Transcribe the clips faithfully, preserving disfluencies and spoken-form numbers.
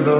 लगदा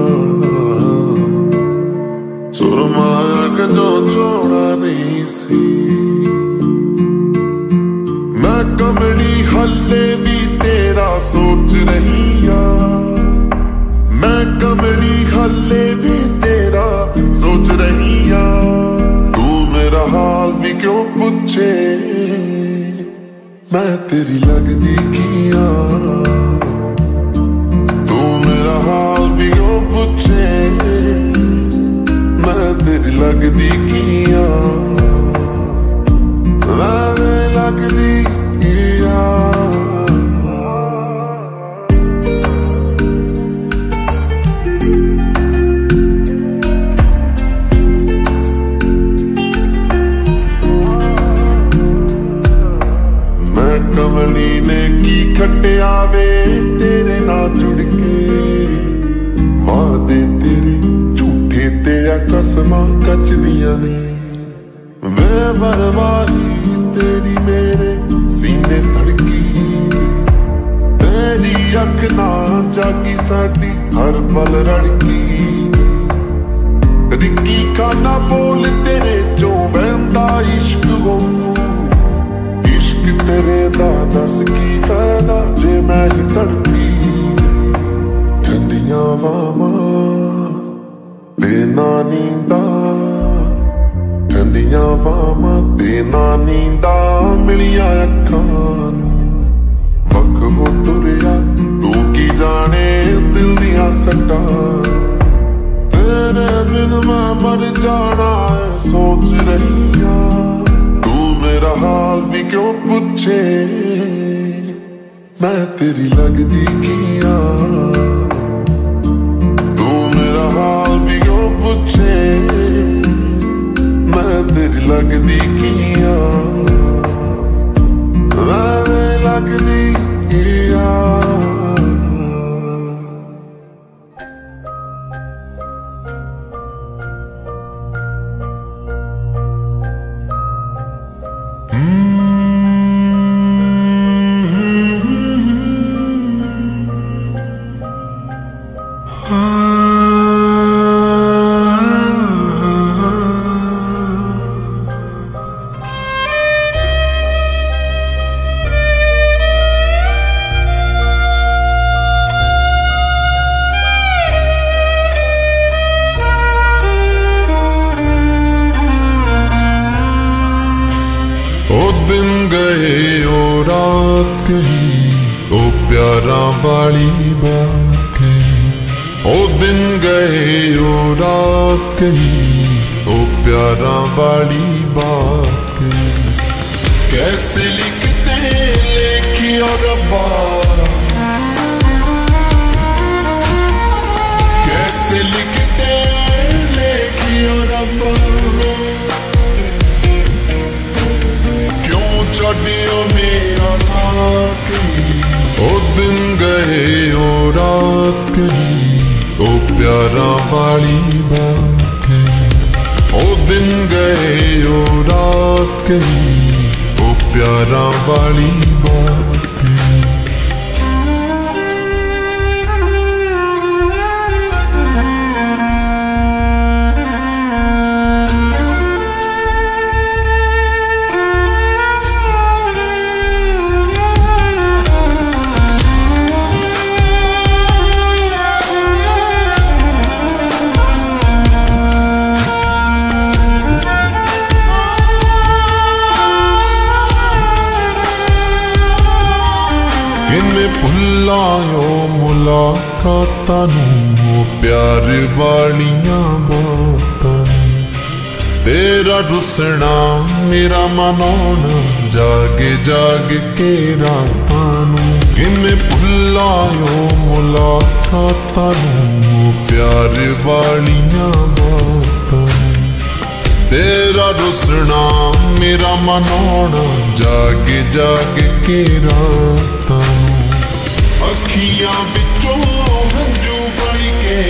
सुरमाया के जो छोड़ा नहीं सी। मैं कमली हल्ले भी तेरा सोच रही आ, मैं कमली हल्ले भी तेरा सोच रही आ। तू मेरा हाल भी क्यों पूछे, मैं तेरी लगदी किया। तू मेरा हाल भी क्यों पूछे, मैं तेरी लगदी किया। मैं लगदी किया। कमली ने की खटिया वे तेरे नाल जुड़ के, वादे तेरे झूठे ते कसमां कचदियां ने। मैं बर्बादी तेरी मेरे सीने धड़की, तेरी अख ना जागी साडी हर पल रड़की। रिक्की खाना बोल तेरे चो वहंदा इश्क हो, तेरे दा दस की फायदा जे मैं ही तड़पी। ठंडियां वावां ते ना नींदा, ठंडियां वावां ते ना नींदा मिलिया अखां नूं। वक हो तुरिया तू की जाने दिल दियां सट्टां, तेरे बिन मैं मर जाना है सोच रही आ। मेरा हाल भी क्यों पूछे, मैं तेरी लगदी किया। तू मेरा हाल भी क्यों पूछे, मैं तेरी लगदी किया। मैं लगदी किया। ओ प्यारा वाली बात कही, ओ दिन गए ओ रात कही, ओ प्यारा वाली बात कही। कैसे लिखते लेखी और रब्बा, कैसे लिखते लेखी और रब्बा। क्यों चढ़ियो मेरा साथ, ओ दिन गए ओ रात कही, ओ प्यारा वाली बात कही। ओ दिन गए ओ रात कही, ओ प्यारा वाली बात कही। भुलायो मुलाकातां नूं, प्यार वालियां बातां। तेरा रुसना मेरा मनाना, जागे जाग के रातां नूं। किवें भुलायो मुलाकातां नूं, प्यार वालियां बातां। तेरा रुसना मेरा मनाना, जागे जाग के रातां। अखियां बिचों हंजू बह के,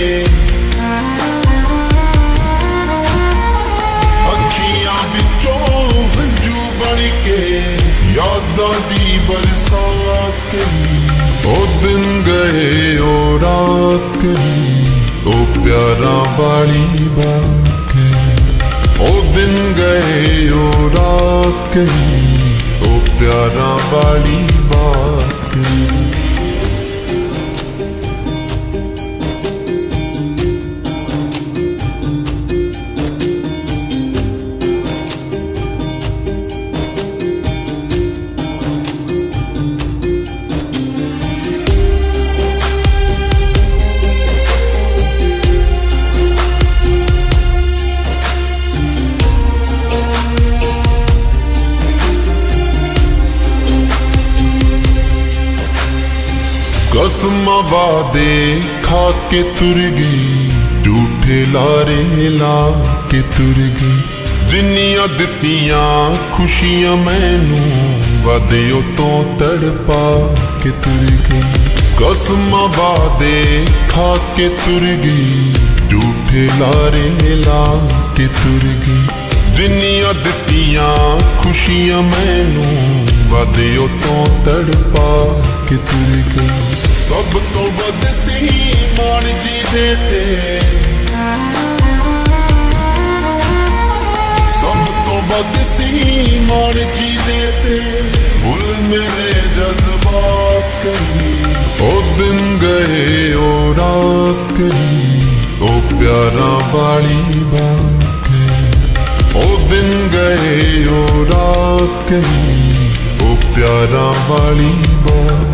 अखियां बिचों हंजू बह के, यादां दी बरसात कही। ओ दिन गए ओ रात कही, प्यारां वाली बात ओ दिन गए ओ रात गई ओ प्यारां वाली बात कसम वादे खा के तुर गई झूठे लारे ला के तुर गई जिन्नियां दित्तियां खुशियां मैनू वादे तो तड़पा के तुर गई कसम वादे खा के तुर गई झूठे लारे ला के तुर गई जिन्नियां दित्तियां खुशियां मैनू वादे तो तड़पा के तुर गई सब तो वध सी मान जी देते सब तो वध सी मान जी देते भूल मेरे जज्बात कही ओ दिन गए ओ रात कही ओ प्यारां वाली बात ओ दिन गए ओ रात कही ओ प्यारां वाली बात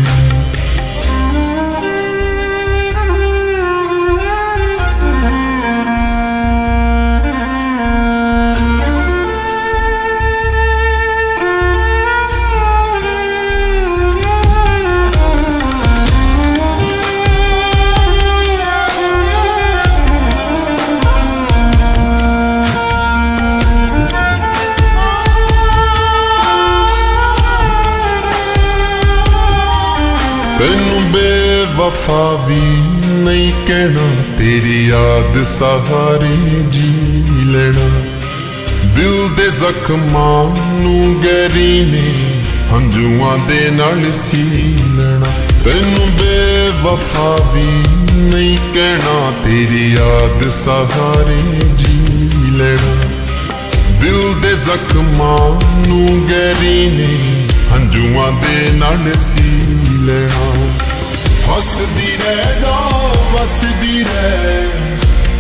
तेनू बेवफा भी नहीं कहना तेरी याद सहारे जी लेना दिल दे जख्मां नू गहरी ने हंजुआं दे नाल सी लेना तेनू बेवफा भी नहीं कहना तेरी याद सहारे जी लेना दिल दे जख्मां नू गहरी ने हंजुआं दे नाल सी लेना हसदी रह जा वसदी रह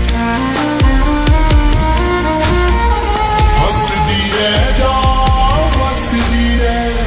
हसदी रह जा वसदी रह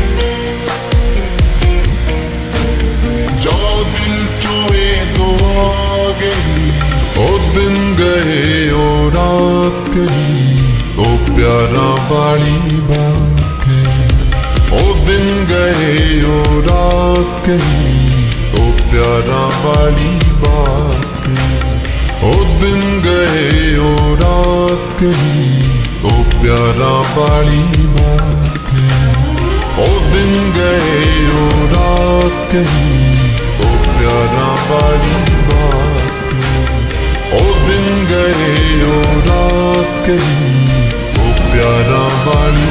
जो दिल चोए तो आ गई ओ दिन गए ओ रात गई ओ प्यारां वाली बात ओ दिन गए ओ रात गई ओ प्यारां वाली बात ओ दिन गए ओ रात गई ओ प्यारां वाली बात ओ दिन गए ओ रात गई ओ प्यारां वाली बात ओ दिन गए ओ रात गई ओ प्यारां वाली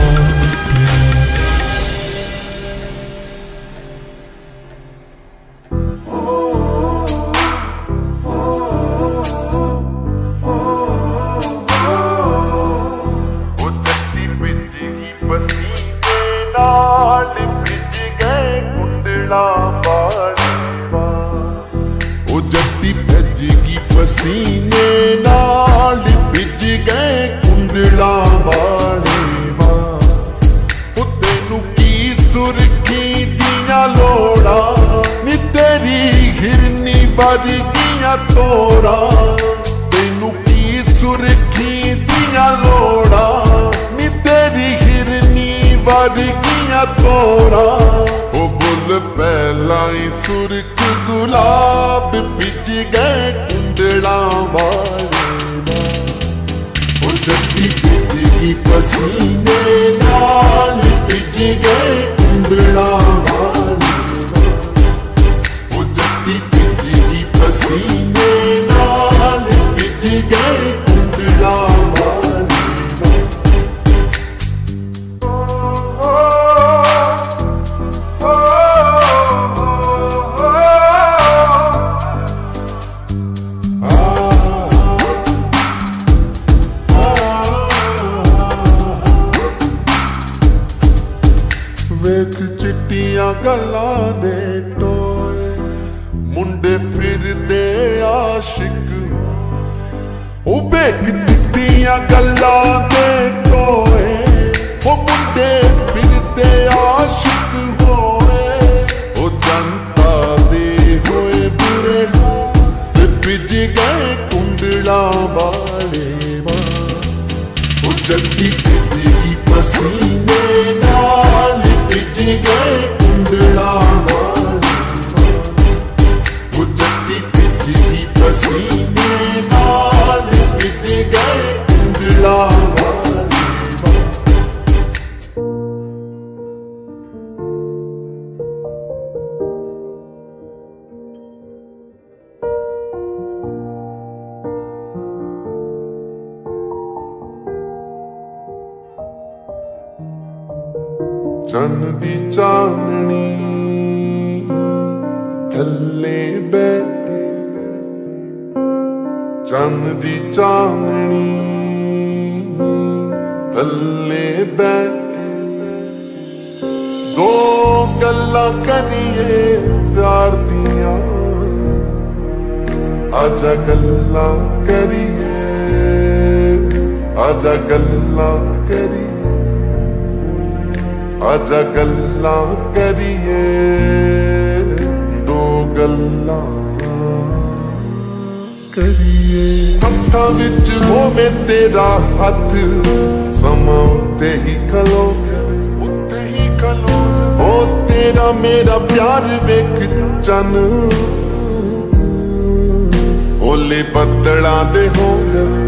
पसीने नाल भिज गए कुंडला वाले वा तेनू की सुरखी दियां लोड़ा नी तेरी हिरनी वर्गियां तोरा तेनू की सुरखी दियां लोड़ा नी तेरी हिरनी वर्गियां तोरा ओ बुल पहला ही सुरख गुलाब भिज गए कुंडला वाले ओ जट्टी भिज पसीने नाल भिज गए कुंडला वाले ओ जट्टी भिज पसीने नाल भिज गए कुंडला वाले गल्लां दे टोए, मुंडे फिरदे आशिक ओ बेक चिट्टियां गल्लां दे टोए, ओ मुंडे फिरदे आशिक होए, ओ जनता दे होए बुरे हाल भिज गए कुंडला वाले वा, ओ जट्टी भिज पसीने नाल भिज गए कुंडला वाले वा, ओ जट्टी भिज पसीने नाल भिज गए कुंडला वाले वा। चन्न दी चांदनी थल्ले बैठे, चन्न दी चांदनी थल्ले बैठे, दो गल्लां करिए प्यार दियां, आजा गल्लां करिए, आजा गल्लां करिए, आजा गल्लां करिए, दो गल्लां करिए। हत्थां विच होवे तेरा हथ, समां उत्ते ही खलो जावे, उत्ते ही खलो जावे, ओ तेरा मेरा प्यार वेख चन ओले बदलां दे हो जावे,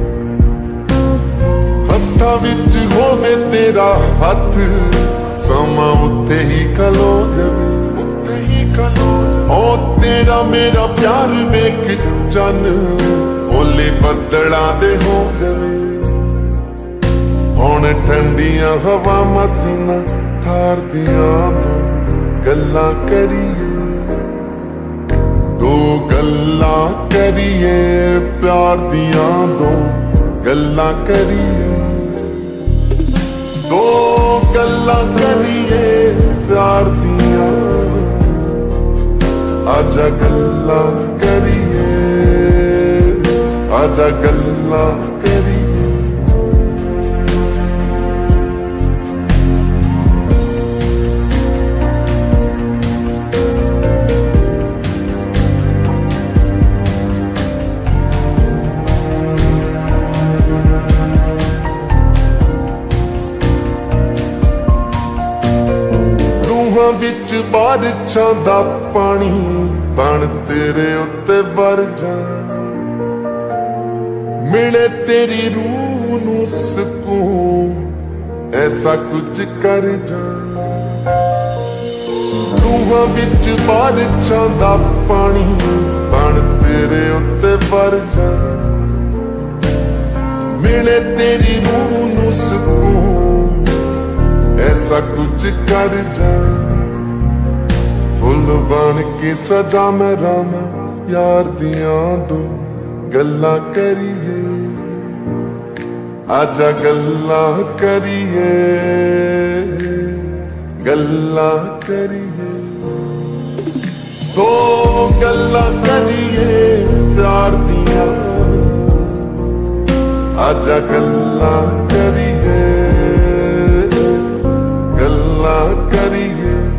हत्थां विच होवे तेरा हथ, समां उत्ते ही खलो जावे, उत्ते ही खलो जावे, ओ तेरा मेरा प्यार वेख चन ओले बदलां दे हो जावे, हुण ठंडियां हवावां सीना ठार दियां दो गल्लां करिए, दो गल्लां करिए प्यार दियां दो गल्लां करिए, दो गल्लां करिए प्यार दियां, आजा गल्लां करिए, आजा गल्लां करिए। विच बारिशां दा पानी बन तेरे उत्ते वर जा, मिले तेरी रूह नू सुकून ऐसा कुछ कर जा, रूहां विच बारिशां दा पानी बन तेरे उत्ते वर जा, मिले तेरी रूह नू सुकून ऐसा कुछ कर जा, फुल बन के सजा मैं रामा यार दियां दो गल्लां करिए, आजा गल्लां करिए, गल्लां करिए, दो गल्लां करिए प्यार दियां, आजा गल्लां करिए, गल्लां करिए।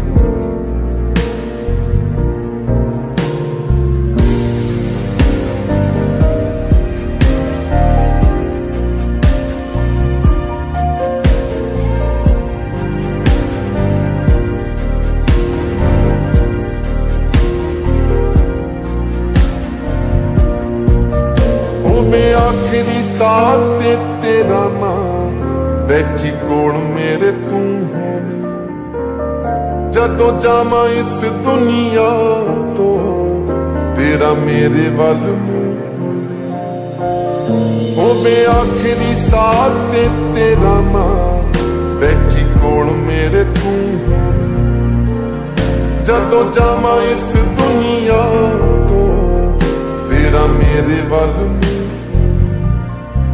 आखिरी साल ते तेरा नाम बैठी कोल मेरे तू होने, जदों जावां इस दुनिया तो तेरा मेरे वल मुंह होवे, आखिरी साल ते तेरा नाम बैठी कोल मेरे तू होने, जदों जावां इस दुनिया तो तेरा मेरे वल मुंह,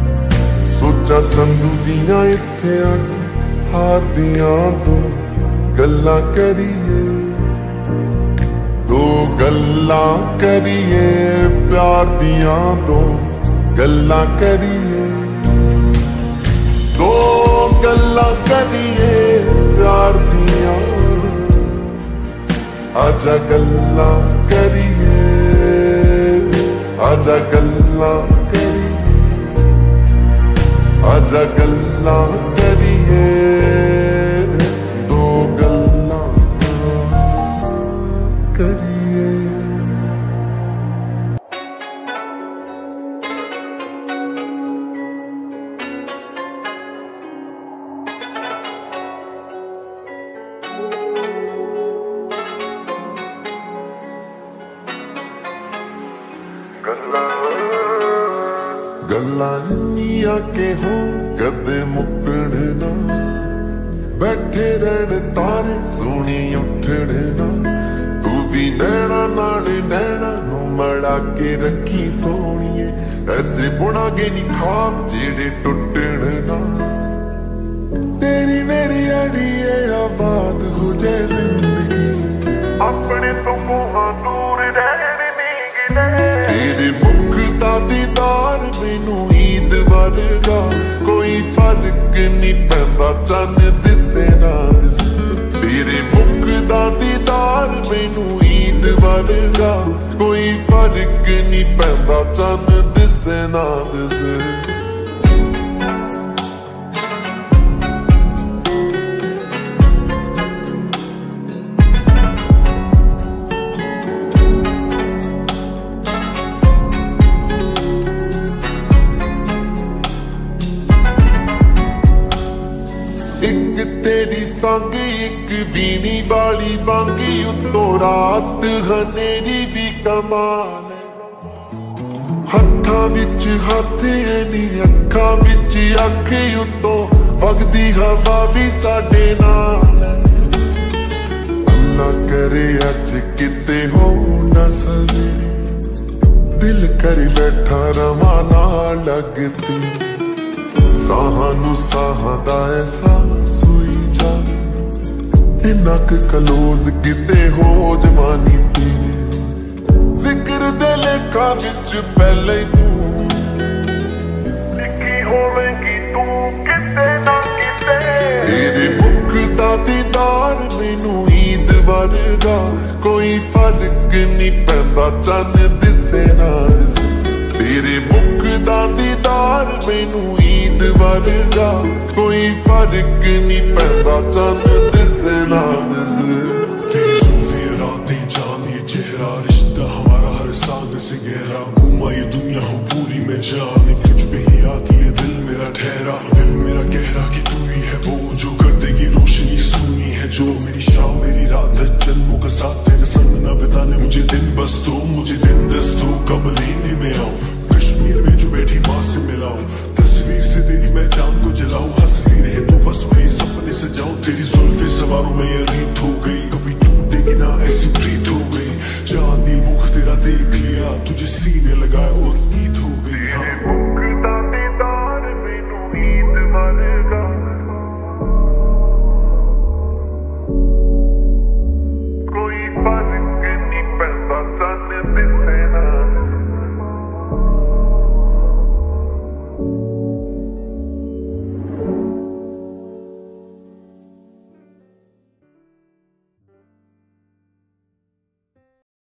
सोचा संधू दियां इत्थे आके हार दियां दो गल्लां करिए, दो गल्लां करिए प्यार दियां, दो गल्लां करिए, दो गल्लां करिए प्यार दियां, आजा गल्लां करिए, आजा गल्लां करिए, आजा गल्लां करिए, दो गल्लां करिए। गल्लां इन्नियां के हो कदे मुक्कण ना, बैठे रहन तारे सोनी उठण ना, तू भी नैना नाल नैना नू मड़ा के रखी सोनिए, ऐसे बुनागे नी ख्वाब जेड़े टुटण ना, तेरी मेरी अड़िए आबाद हो जाए जिंदगी, अपने तो मुहां दूर रहन नी गिले, तेरे मुख दा दीदार मैनू ईद वर्गा, कोई फर्क नी पैंदा चन दिसे ना दिसे, तेरे मुख दा दीदार मैनू ईद वर्गा, कोई फर्क नी पैंदा चन दिसे ना दिसे। तेरी संग एक वीणी वाली वांगी, उत्तों रात हनेरी भी कमाल, हत्थां विच हत्थ ऐनी अखां विच अख, उत्तों वगदी हवा भी साडे नाल, अल्लाह करे अज किते हो ना सवेरे, दिल कर बैठा रवा नाल लगती, साहां नू साहां दा एहसास होई जावे, इन्ना क क्लोज किते हो जवानी तेरे, जिक्र दे लेखा विच पहले ही तू लिखी होवेगी, तू किते ना किते, तेरे मुख दा दीदार मैनू ईद वर्गा, कोई फर्क नी पैंदा चन दिसे ना दिसे, तेरे मुख दा दीदार मैनू ईद वर्गा, कोई फर्क नी पैंदा चन दिसे ना दिसे। तेरी जुल्फे रातें जान ये चेहरा, रिश्ता हमारा हर सांग से गहरा, घूमा ये दुनिया हो पूरी में जान, तुझ पे ही आके ये दिल मेरा ठहरा, दिल मेरा गहरा कि तू ही है वो जो कर देगी रोशनी सूनी है, जो मेरी शाम मेरी रात है, जन्मों का साथ तेरे संग ना बिताने मुझे दिन, बस तू मुझे दिन दस तू कब लेने में आऊं, कश्मीर में जो बैठी माँ से मिलाऊं, तस्वीर से तेरी मैं चांद को जलाऊं, हंसती रहे तो बस वही सपने सजाऊं, तेरी जुल्फे सवारों में ये रीत हो गई, कभी टूटेगी ना ऐसी प्रीत हो गई, चांदनी मुख तेरा देख लिया, तुझे सीने लगाए और ईद हो गई। हाँ